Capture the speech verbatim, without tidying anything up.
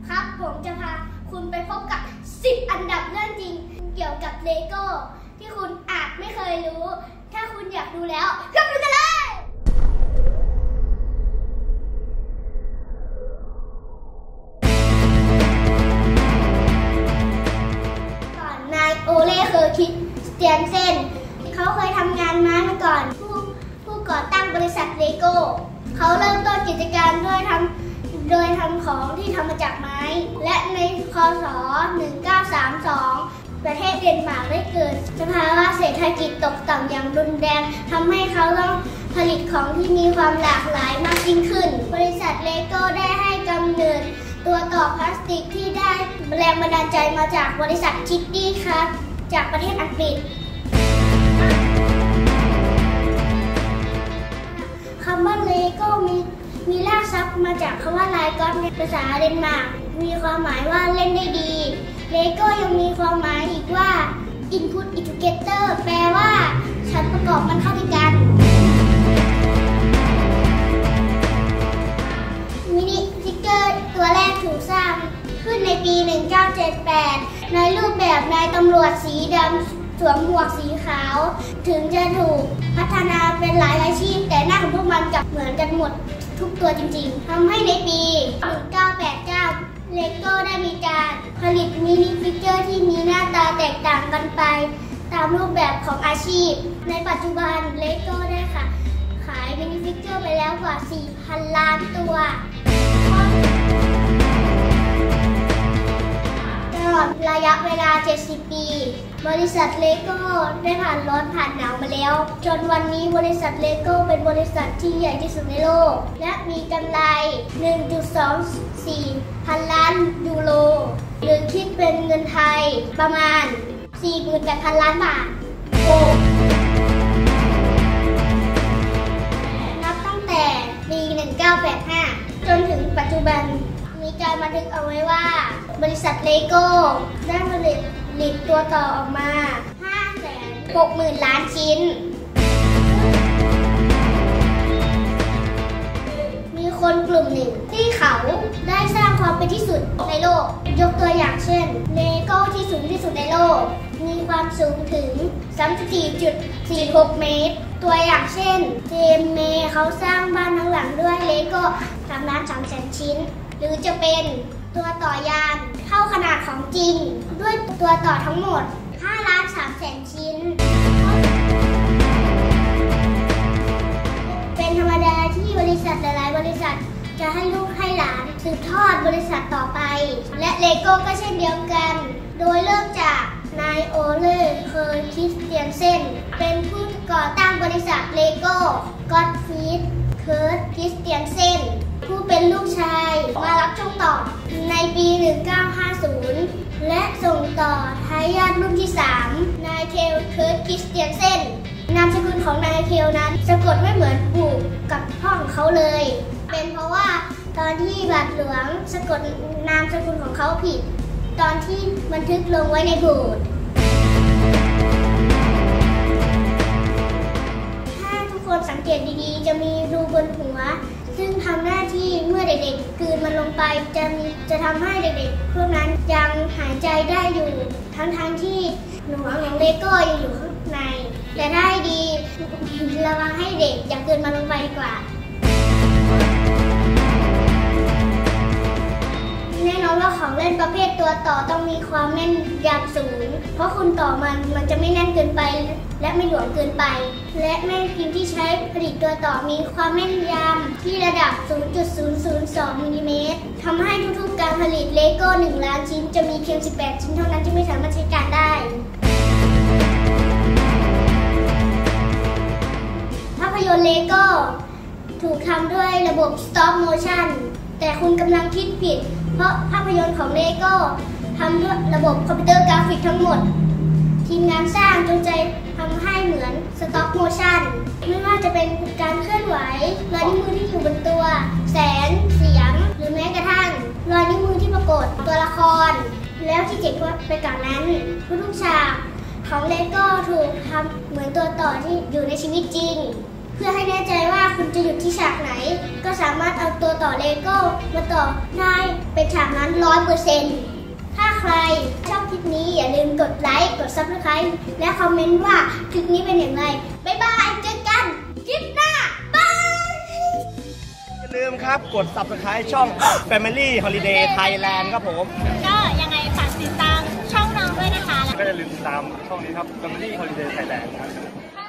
ครับผมจะพาคุณไปพบกับสิบอันดับเรื่องจริงเกี่ยวกับเลโก้ที่คุณอาจไม่เคยรู้ถ้าคุณอยากดูแล้วก็ดูกันเลยก่อนนายโอเล่เคอร์คิสเตียนเซนเขาเคยทำงานมาก่อนผู้ผู้ก่อตั้งบริษัทเลโก้เขาเริ่มต้นกิจการด้วยทำโดยทำของที่ทำมาจากไม้และในค.ศ. หนึ่งเก้าสามสองประเทศเดนมาร์กได้เกิดสภาวะเศรษฐกิจตกต่ำอย่างรุนแรงทำให้เขาต้องผลิตของที่มีความหลากหลายมากยิ่งขึ้นบริษัทเลโก้ได้ให้กำเนิดตัวต่อพลาสติกที่ได้แรงบันดาลใจมาจากบริษัทคิตตี้ครับจากประเทศอังกฤษคำว่าเลโก้มีมีรากศัพท์มาจากคำว่าไลก็อตในภาษาเดนมาร์กมีความหมายว่าเล่นได้ดีเลโก้ยังมีความหมายอีกว่า Input Integrator แปลว่าฉันประกอบมันเข้าด้วยกันมินิฟิกเกอร์ตัวแรกถูกสร้างขึ้นในปี หนึ่งเก้าเจ็ดแปด ในรูปแบบนายตำรวจสีดำสวมหมวกสีขาวถึงจะถูกพัฒนาเป็นหลายอาชีพแต่หน้าของพวกมันกลับเหมือนกันหมดทุกตัวจริงๆทำให้ในปี หนึ่งเก้าแปดเก้า เลโก้ได้มีการผลิตมินิฟิกเกอร์ที่มีหน้าตาแตกต่างกันไปตามรูปแบบของอาชีพในปัจจุบันเลโก้ได้ค่ะขายมินิฟิกเกอร์ไปแล้วกว่า สี่พัน ล้านตัวตลอดระยะเวลา เจ็ดสิบ ปีบริษัทเลโก้ได้ผ่านร้อนผ่านหนาวมาแล้วจนวันนี้บริษัทเลโก้เป็นบริษัทที่ใหญ่ที่สุดในโลกและมีกำไร หนึ่งจุดสองสี่ พันล้านยูโรหรือคิดเป็นเงินไทยประมาณ สี่หมื่นแปดพัน ล้านบาทโอ้นับตั้งแต่ปี หนึ่งเก้าแปดห้า จนถึงปัจจุบันมีการบันทึกเอาไว้ว่าบริษัทเลโก้ได้ผลิตผลิตตัวต่อออกมา ห้าแสนหกหมื่น ล้านชิ้นมีคนกลุ่มหนึ่งที่เขาได้สร้างความเป็นที่สุดในโลกยกตัวอย่างเช่นเลโก้ที่สูงที่สุดในโลกมีความสูงถึง สามสิบสี่จุดสี่หก เมตรตัวอย่างเช่นเจมเมย์เขาสร้างบ้านทั้งหลังด้วยเลโก้ สามล้านสามแสน ชิ้นหรือจะเป็นตัวต่อยานเท่าขนาดของจริงด้วยตัวต่อทั้งหมด ห้าล้านสามแสน ชิ้นเป็นธรรมดาที่บริษัทหลายๆบริษัทจะให้ลูกให้หลานสืบทอดบริษัทต่อไปและเลโก้ก็เช่นเดียวกันโดยเริ่มจากนายโอเล่เคอร์คิสเตียนเซนเป็นผู้ก่อตั้งบริษัทเลโก้ก็อตฟรีดเคิร์ทคริสเตียนเซนผู้เป็นลูกชายมารับช่วงต่อในปี หนึ่งเก้าห้าศูนย์ และส่งต่อทายาทรุ่นที่ สาม นายเคลเคิร์ทคริสเตียนเซนนามสกุลของนายเคลนั้นสะกดไม่เหมือนปู่กับพ่อของเขาเลยเป็นเพราะว่าตอนที่บาทหลวงสะกดนามสกุลของเขาผิดตอนที่บันทึกลงไว้ในโบสถ์ถ้าทุกคนสังเกตดีๆจะมีรูบนหัวซึ่งทำหน้าที่เมื่อเด็กๆกลืนมันลงไปจะมีจะทำให้เด็กๆพวกนั้นยังหายใจได้อยู่ทั้งๆที่หนวดของเลโก้ยังอยู่ข้างในแต่ได้ดีระวังให้เด็กอย่ากลืนมันลงไปดีกว่าแน่นอนว่าของเล่นประเภทตัวต่อต้องมีความแม่นยำสูงเพราะคุณต่อมันมันจะไม่แน่นเกินไปและไม่หลวมเกินไปและแม่พิมพ์ที่ใช้ผลิตตัวต่อมีความแม่นยำที่ระดับ ศูนย์จุดศูนย์ศูนย์สอง มิลลิเมตรทำให้ทุกๆการผลิตเลโก้หนึ่งล้านชิ้นจะมีเพียงสิบแปดชิ้นเท่านั้นที่ไม่สามารถใช้การได้ภาพยนตร์เลโก้ถูกทำด้วยระบบ Stop Motion แต่คุณกำลังคิดผิดเพราะภาพยนตร์ของเลโก้ทำด้วยระบบคอมพิวเตอร์กราฟิกทั้งหมดทีมงานสร้างจงใจทำให้เหมือน Stop Motion ไม่ว่าจะเป็นการเคลื่อนไหวรอยนิ้วมือที่อยู่บนตัวแสงเสียงหรือแม้กระทั่งรอยนิ้วมือที่ปรากฏตัวละครแล้วที่เจ๋งไปกว่านั้นทุกฉากของเลโก้ถูกทำเหมือนตัวต่อที่อยู่ในชีวิตจริงเพื่อให้แน่ใจว่าคุณจะหยุดที่ฉากไหนก็สามารถเอาตัวต่อเลโก้มาต่อได้เป็นฉากนั้นนั้น ร้อยเปอร์เซ็นต์ ถ้าใครชอบคลิปนี้อย่าลืมกดไลค์ กด ซับสไครบ์ และคอมเมนต์ว่าคลิปนี้เป็นอย่างไร บ๊ายบาย เจอกันคลิปหน้า บายอย่าลืมครับกด ซับสไครบ์ ช่อง Family Holiday Thailand ครับผมก็ยังไงฝากติดตามช่องเราด้วยนะคะก็อย่าลืมติดตามช่องนี้ครับ Family Holiday Thailand ครับ